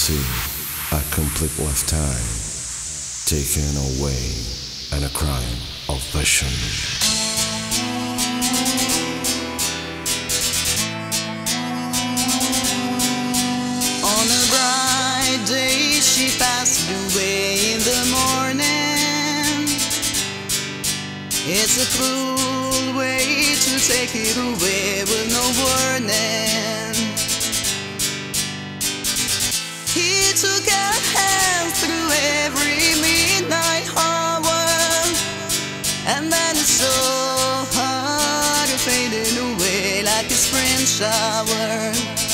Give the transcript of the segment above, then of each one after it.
see a complete lifetime taken away and a crime of passion. On a bright day she passed away in the morning. It's a cruel way to take it away with no warning. He took our hands through every midnight hour, and then it's so hard to fade away like a spring shower.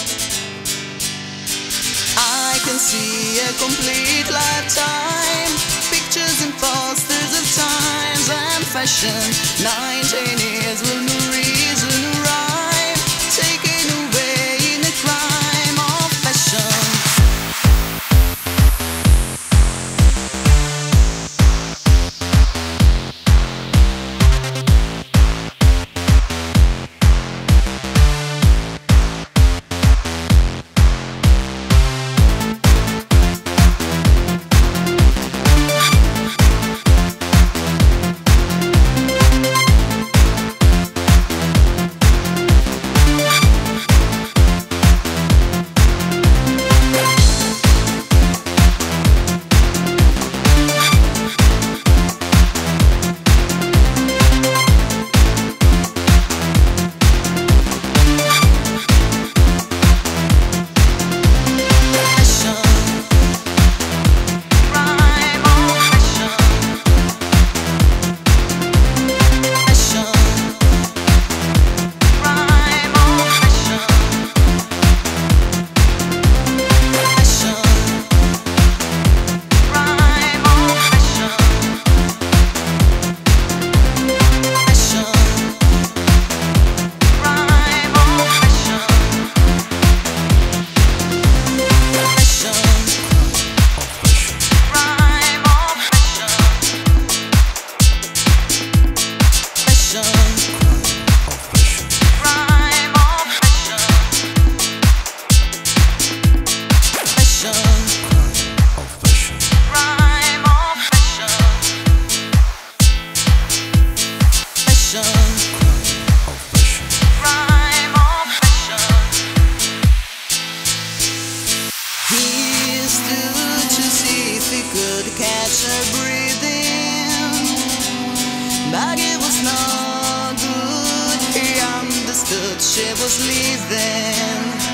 I can see a complete lifetime, pictures and posters of times and fashion. 19 years with no reason to rhyme, taken away in a crime of passion. Catch her breathing, but it was no good. He understood she was leaving.